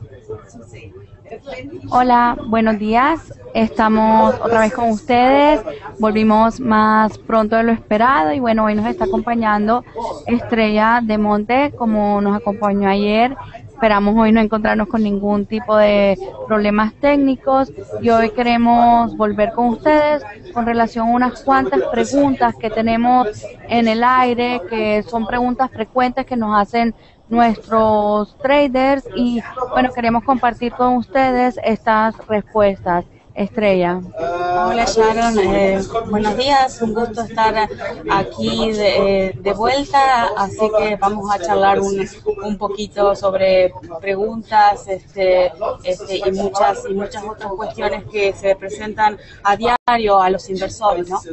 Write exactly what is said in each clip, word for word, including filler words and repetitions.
Hola, buenos días. Estamos otra vez con ustedes. Volvimos más pronto de lo esperado y bueno, hoy nos está acompañando Estrella de Monte, como nos acompañó ayer. Esperamos hoy no encontrarnos con ningún tipo de problemas técnicos y hoy queremos volver con ustedes con relación a unas cuantas preguntas que tenemos en el aire, que son preguntas frecuentes que nos hacen nuestros traders y bueno, queremos compartir con ustedes estas respuestas. Estrella. Hola Sharon, eh, buenos días, un gusto estar aquí de, de vuelta, así que vamos a charlar un, un poquito sobre preguntas este, este, y, muchas, y muchas otras cuestiones que se presentan a diario a los inversores, ¿no?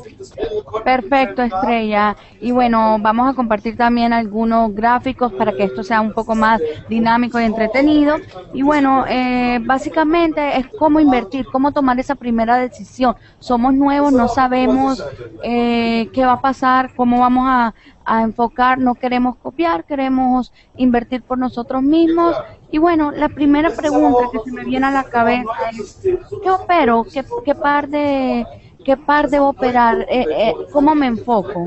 Perfecto, Estrella. Y bueno, vamos a compartir también algunos gráficos para que esto sea un poco más dinámico y entretenido. Y bueno, eh, básicamente es cómo invertir, cómo tomar esa primera decisión. Somos nuevos, no sabemos eh, qué va a pasar, cómo vamos a, a enfocar, no queremos copiar, queremos invertir por nosotros mismos. Y bueno, la primera pregunta que se me viene a la cabeza es, ¿qué opero? ¿Qué, qué par de... ¿Qué par debo operar? Eh, eh, ¿Cómo me enfoco?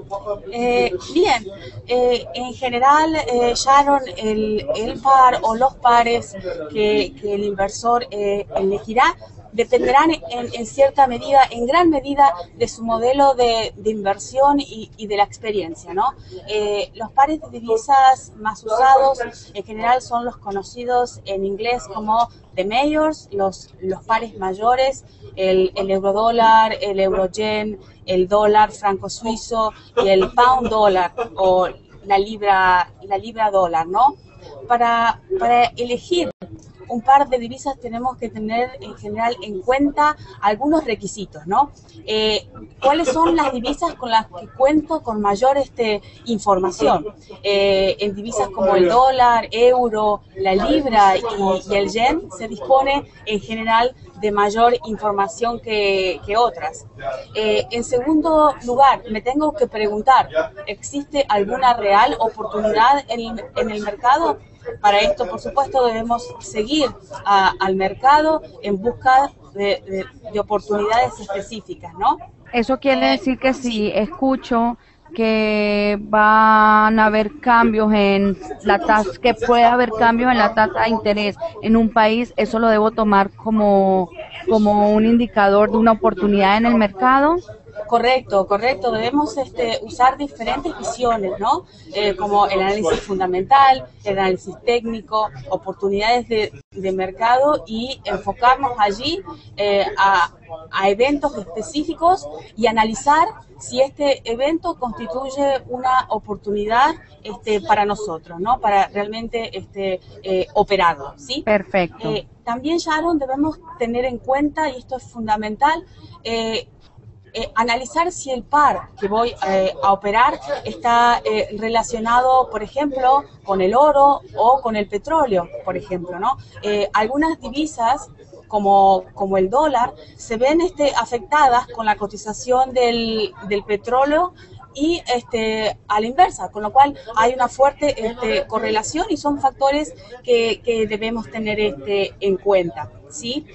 Eh, bien, eh, en general, eh, Sharon, el, el par o los pares que, que el inversor eh, elegirá dependerán en, en cierta medida, en gran medida, de su modelo de, de inversión y, y de la experiencia, ¿no? Eh, los pares de divisas más usados en general son los conocidos en inglés como the majors, los, los pares mayores, el, el eurodólar, el euroyen, el dólar franco suizo y el pound dólar o la libra, la libra dólar, ¿no? Para, para elegir un par de divisas tenemos que tener en general en cuenta algunos requisitos, ¿no? Eh, ¿Cuáles son las divisas con las que cuento con mayor este, información? Eh, en divisas como el dólar, euro, la libra y, y el yen se dispone en general de mayor información que, que otras. Eh, en segundo lugar, me tengo que preguntar, ¿existe alguna real oportunidad en, en el mercado? Para esto, por supuesto, debemos seguir a, al mercado en busca de, de, de oportunidades específicas, ¿no? Eso quiere decir que si escucho que van a haber cambios en la tasa, que puede haber cambios en la tasa de interés en un país, eso lo debo tomar como, como un indicador de una oportunidad en el mercado. Correcto, correcto. Debemos este, usar diferentes visiones, ¿no? Eh, como el análisis fundamental, el análisis técnico, oportunidades de, de mercado y enfocarnos allí eh, a, a eventos específicos y analizar si este evento constituye una oportunidad este, para nosotros, ¿no? Para realmente este, eh, operarlo, ¿sí? Perfecto. Eh, también, Sharon, debemos tener en cuenta, y esto es fundamental, eh, Eh, analizar si el par que voy eh, a operar está eh, relacionado, por ejemplo, con el oro o con el petróleo, por ejemplo, ¿no? Eh, algunas divisas, como, como el dólar, se ven este, afectadas con la cotización del, del petróleo y este, a la inversa, con lo cual hay una fuerte este, correlación y son factores que, que debemos tener este, en cuenta, ¿sí?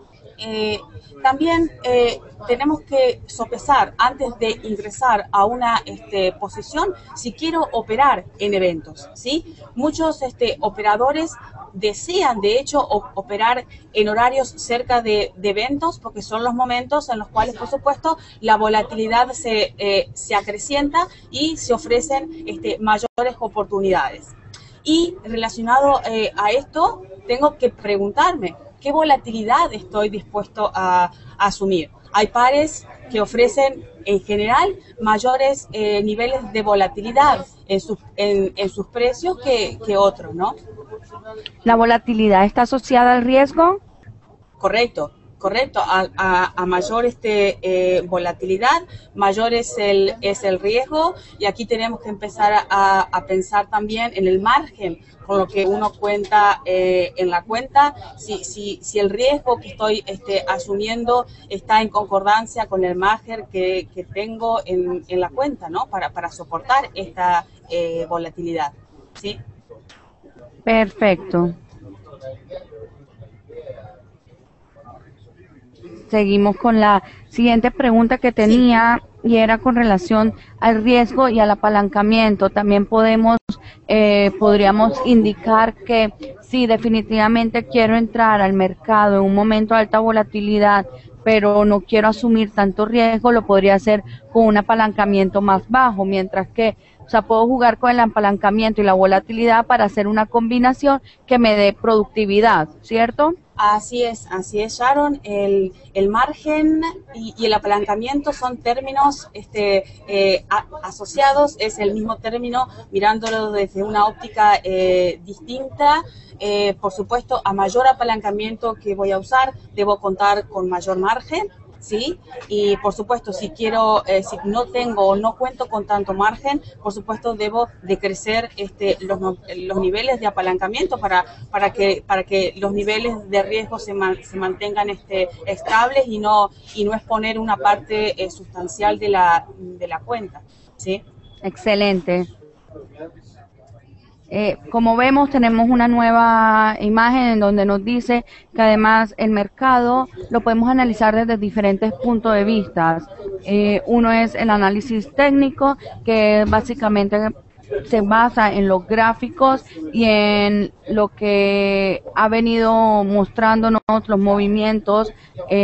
Eh, también eh, tenemos que sopesar antes de ingresar a una este, posición si quiero operar en eventos, ¿sí? Muchos este, operadores desean de hecho o, operar en horarios cerca de, de eventos porque son los momentos en los cuales por supuesto la volatilidad se, eh, se acrecienta y se ofrecen este, mayores oportunidades. Y relacionado eh, a esto tengo que preguntarme ¿qué volatilidad estoy dispuesto a, a asumir? Hay pares que ofrecen en general mayores eh, niveles de volatilidad en, su, en, en sus precios que, que otros, ¿no? ¿La volatilidad está asociada al riesgo? Correcto. Correcto, a, a, a mayor este, eh, volatilidad, mayor es el, es el riesgo y aquí tenemos que empezar a, a pensar también en el margen con lo que uno cuenta eh, en la cuenta, si, si, si el riesgo que estoy este, asumiendo está en concordancia con el margen que, que tengo en, en la cuenta, ¿no? Para, para soportar esta eh, volatilidad, ¿sí? Perfecto. Seguimos con la siguiente pregunta que Sí. tenía y era con relación al riesgo y al apalancamiento. También podemos, eh, podríamos indicar que si definitivamente quiero entrar al mercado en un momento de alta volatilidad, pero no quiero asumir tanto riesgo, lo podría hacer con un apalancamiento más bajo, mientras que, o sea, puedo jugar con el apalancamiento y la volatilidad para hacer una combinación que me dé productividad, ¿cierto? Así es, así es, Sharon. El, el margen y, y el apalancamiento son términos este, eh, a, asociados, es el mismo término, mirándolo desde una óptica eh, distinta. Eh, por supuesto, a mayor apalancamiento que voy a usar, debo contar con mayor margen. ¿Sí? Y por supuesto, si quiero, eh, si no tengo o no cuento con tanto margen, por supuesto debo decrecer este, los, los niveles de apalancamiento para, para, que, para que los niveles de riesgo se, man, se mantengan este, estables y no, y no exponer una parte eh, sustancial de la, de la cuenta. ¿Sí? Excelente. Eh, como vemos, tenemos una nueva imagen en donde nos dice que además el mercado lo podemos analizar desde diferentes puntos de vista. Eh, uno es el análisis técnico, que básicamente se basa en los gráficos y en lo que ha venido mostrándonos los movimientos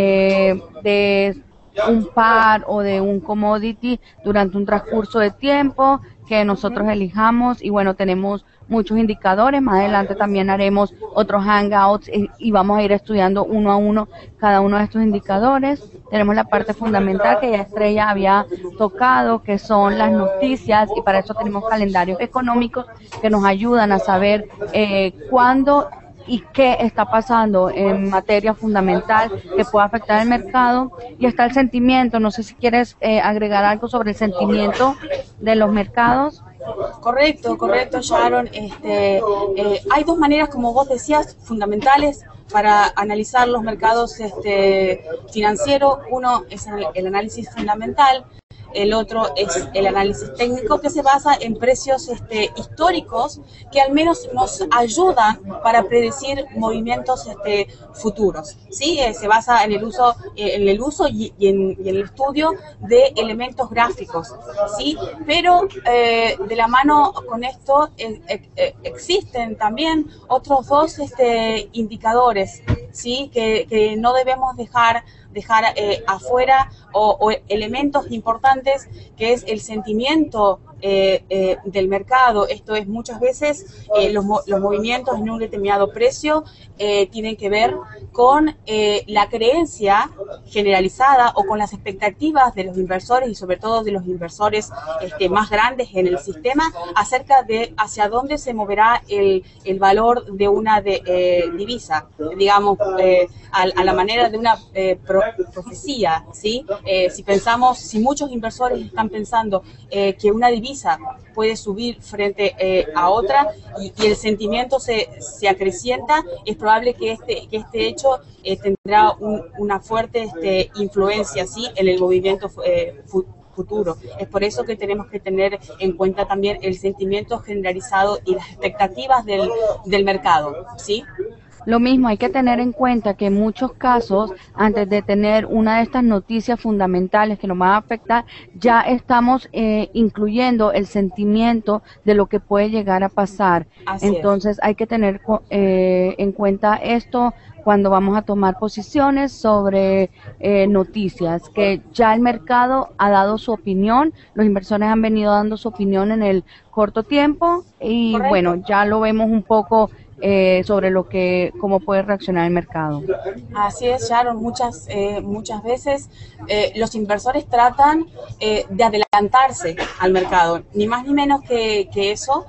eh, de un par o de un commodity durante un transcurso de tiempo que nosotros elijamos. Y bueno, tenemos muchos indicadores. Más adelante también haremos otros hangouts y, y vamos a ir estudiando uno a uno cada uno de estos indicadores. Tenemos la parte fundamental que ya Estrella había tocado, que son las noticias, y para eso tenemos calendarios económicos que nos ayudan a saber eh, cuándo y qué está pasando en materia fundamental que pueda afectar el mercado. Y está el sentimiento. No sé si quieres eh, agregar algo sobre el sentimiento de los mercados. Correcto, correcto, Sharon. Este, eh, hay dos maneras, como vos decías, fundamentales para analizar los mercados este, financieros. Uno es el, el análisis fundamental. El otro es el análisis técnico, que se basa en precios este, históricos que al menos nos ayudan para predecir movimientos este, futuros. ¿Sí? Eh, se basa en el uso, eh, en el uso y, y, en, y en el estudio de elementos gráficos. ¿Sí? Pero eh, de la mano con esto eh, eh, existen también otros dos este, indicadores, ¿sí? que, que no debemos dejar dejar eh, afuera o, o elementos importantes, que es el sentimiento eh, eh, del mercado. Esto es, muchas veces eh, los, los movimientos en un determinado precio eh, tienen que ver con eh, la creencia generalizada o con las expectativas de los inversores, y sobre todo de los inversores este, más grandes en el sistema, acerca de hacia dónde se moverá el, el valor de una de, eh, divisa, digamos, eh, a, a la manera de una eh, pro, profecía, ¿sí? Eh, si pensamos, si muchos inversores están pensando eh, que una divisa puede subir frente eh, a otra, y, y el sentimiento se, se acrecienta, es probable que este, que este hecho eh, tendrá un, una fuerte este, influencia, ¿sí? en el movimiento eh, futuro. Es por eso que tenemos que tener en cuenta también el sentimiento generalizado y las expectativas del, del mercado, ¿sí? Lo mismo, hay que tener en cuenta que en muchos casos, antes de tener una de estas noticias fundamentales que nos van a afectar, ya estamos eh, incluyendo el sentimiento de lo que puede llegar a pasar. Así Entonces es. hay que tener eh, en cuenta esto cuando vamos a tomar posiciones sobre eh, noticias, que ya el mercado ha dado su opinión, los inversores han venido dando su opinión en el corto tiempo, y Correcto. bueno, ya lo vemos un poco Eh, sobre lo que, cómo puede reaccionar el mercado. Así es, Sharon. Muchas, eh, muchas veces eh, los inversores tratan eh, de adelantarse al mercado, ni más ni menos que, que eso.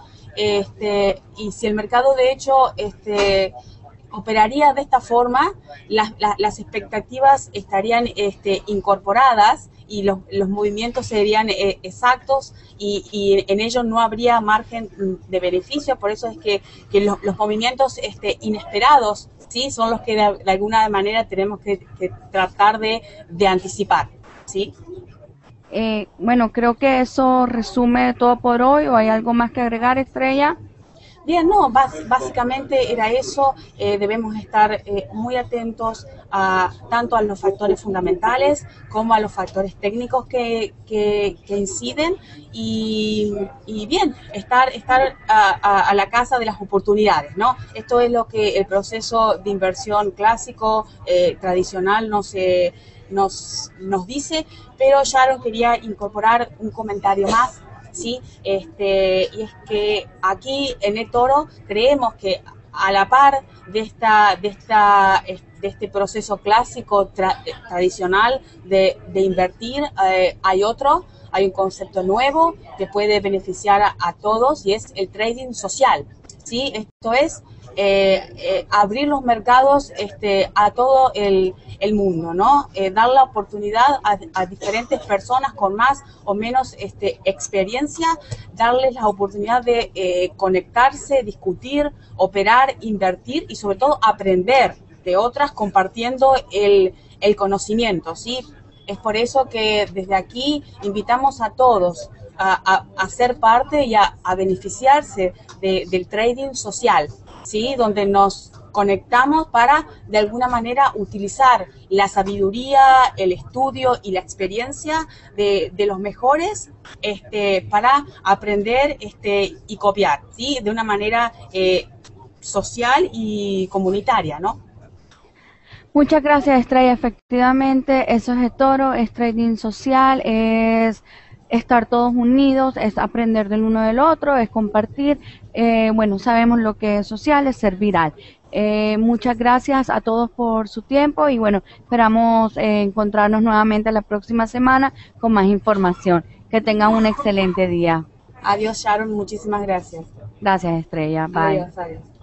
Este, y si el mercado, de hecho, este, operaría de esta forma, las, las, las expectativas estarían este, incorporadas, y los, los movimientos serían eh, exactos, y, y en ello no habría margen de beneficio. Por eso es que, que los, los movimientos este, inesperados, ¿sí? son los que de, de alguna manera tenemos que, que tratar de, de anticipar, ¿sí? Eh, bueno, creo que eso resume todo por hoy. ¿O hay algo más que agregar, Estrella? Bien, no, bas- básicamente era eso. Eh, debemos estar eh, muy atentos a tanto a los factores fundamentales como a los factores técnicos que, que, que inciden y, y bien, estar, estar a, a- a la casa de las oportunidades, ¿no? Esto es lo que el proceso de inversión clásico, eh, tradicional, nos, eh, nos, nos dice, pero Sharon quería incorporar un comentario más. ¿Sí? Este, y es que aquí en eToro creemos que a la par de, esta, de, esta, de este proceso clásico tra tradicional de, de invertir, eh, hay otro, hay un concepto nuevo que puede beneficiar a, a todos y es el trading social. ¿Sí? Esto es eh, eh, abrir los mercados este, a todo el, el mundo, ¿no? Eh, dar la oportunidad a, a, diferentes personas con más o menos este, experiencia, darles la oportunidad de eh, conectarse, discutir, operar, invertir y sobre todo aprender de otras compartiendo el, el conocimiento, ¿sí? Es por eso que desde aquí invitamos a todos a, a, a ser parte y a, a beneficiarse de, del trading social, ¿sí? Donde nos conectamos para de alguna manera utilizar la sabiduría, el estudio y la experiencia de, de los mejores este, para aprender este, y copiar, ¿sí? De una manera eh, social y comunitaria, ¿no? Muchas gracias, Estrella. Efectivamente, eso es eToro, es trading social, es estar todos unidos, es aprender del uno del otro, es compartir. Eh, bueno, sabemos lo que es social, es ser viral. Eh, muchas gracias a todos por su tiempo y bueno, esperamos eh, encontrarnos nuevamente la próxima semana con más información. Que tengan un excelente día. Adiós, Sharon, muchísimas gracias. Gracias, Estrella. Bye. Adiós, adiós.